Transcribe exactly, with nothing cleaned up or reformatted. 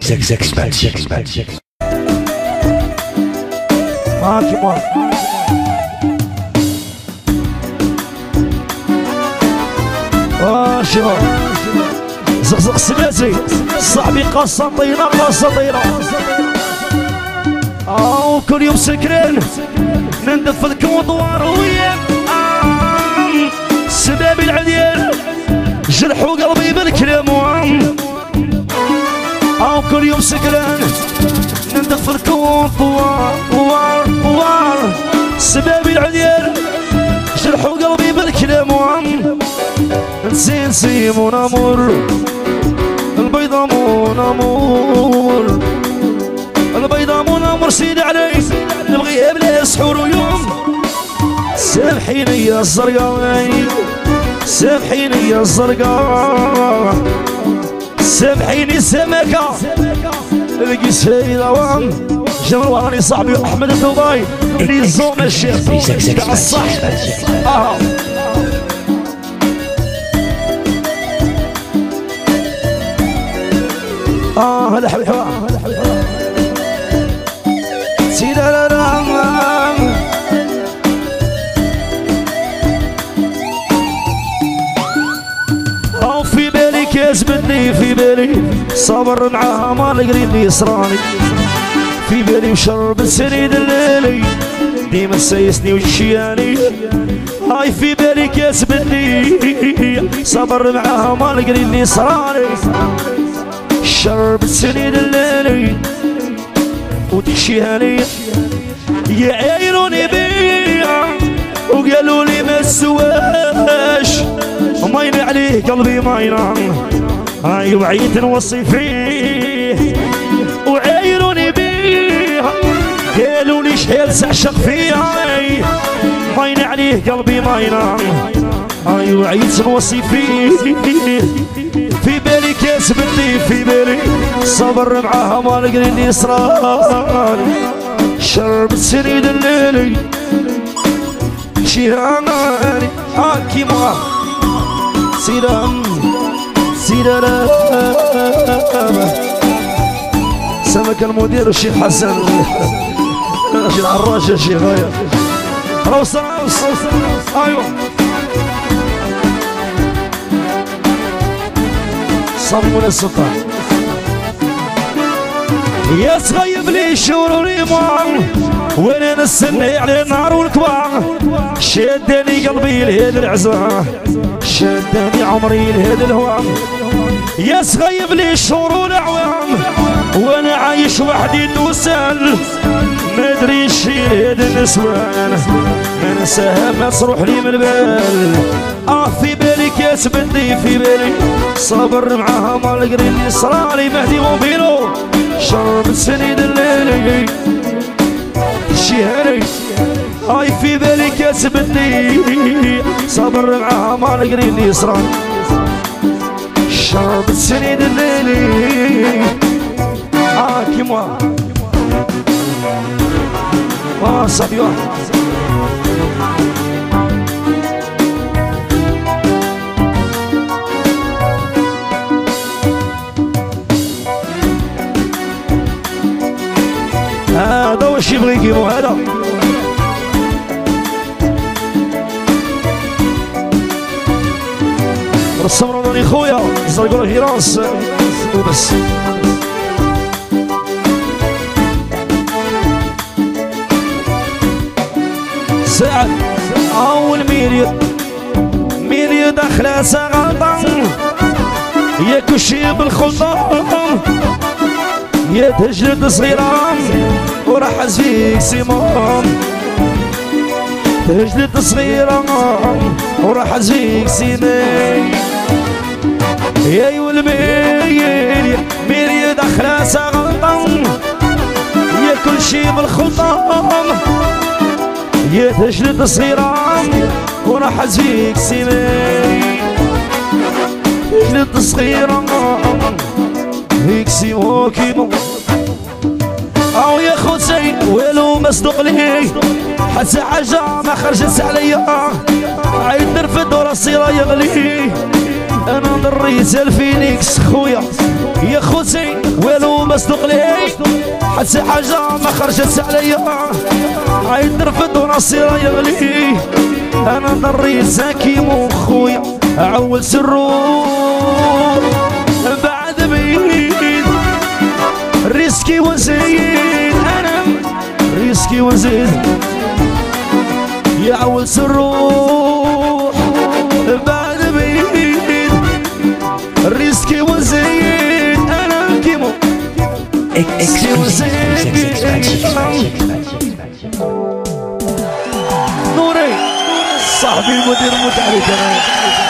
معاك معاك اه شباب زقزق سميتي صاحبي قسطينة قسطينة اه كل يوم سكران نندف الكوضوار وياك سباب العديان جرحوا قلبي بالكلام اه كل يوم سكران ندف الكوضوار وار وار سباب العديان جرحوا قلبي بالكلام نسي نسي مون امور البيضة مون امور البيضة مون امور سيد علي نبغيها بلا سحور ويوم سامحيني يا الزرقاء سامحيني يا الزرقاء سامحيني سمكة لقي سيدة وام جمال وهاني صاحبي احمد الدبي اللي زوم الشيخ تاع الصح اه اه هلا حبيبي هلا حبيبي سيدة لا لا او في بالي كسبتني في بالي صبر معاها ما لقيني يسراني في بالي وشرب السنين الليلي ديما سيسني وشياني هاي في بالي كسبتني صبر معاها ما لقيني يسراني شرب السنين الليلي وتحشيهاني يعايروني بيا وقالوا لي ما سواش وماين عليه قلبي ماينا هاي وعيت نوصي فيه وعايروني بيها قالوا لي شحال تعشق فيها ماين عليه قلبي ماينا هاي وعيت نوصي فيه في بالي كسبتني في بالي صبر معاها ما لقيني يسراني شرب السنين الليلي شيراني حاكي معاه سيران سيران سمك المدير الشيخ حسن الشيخ عراش الشيخ غاية روس روس ايوه صمون السلطان يا صغيب لي شهور ريمان وانا نستنى على النار والكبار شدني قلبي لهذا العزاء شدني عمري لهذا الهوام يا صغيب لي شهور والاعوام وانا عايش وحدي دوسان ما ادري شي هذا النسوان ما ننساها ما تروح لي من البال اه في بالي كسبتني في بالي صبر معاها ما لقيني صرالي مهدي موبيلو شرب السنين الليلي شيهاني هاي في بالي كسبتني صبر معاها ما لقيني صرالي شرب السنين الليلي اه كيموا اه صبي هذا واش يبغي يجيبو هذا رسم رمضاني خويا زرقوا له راس وبس سعد اول ميريد ميريد داخله سغلطه يا كلشي بالخلطه يا تجلد صغيرة وراح ازيك سيمون تجلد صغيرة وراح ازيك سيمون يا يولمير ميري داخلة سغلطة يا كل شي بالخلطة يا تجلد صغيرة وراح ازيك سيمون تجلد صغيرة هيك سيمو كيمو او يا خوتي والو مصدق لي حتى حاجه ما خرجت عليا عيد نرفد وراسي راه يغلي انا ضريت الفينيكس خويا يا خوتي والو مسدوق لي حتى حاجة ما خرجت عليا عايد نرفد وراسي راه يغلي انا ضريت زكي مو خويا عول سرور بعد بعيد ريسكي وزيد انا ريسكي وزيد يا عول سرور بعد بعيد ريسكي وزيد انا كيمو ريسكي وزيد نوري صاحبي المدير المتعب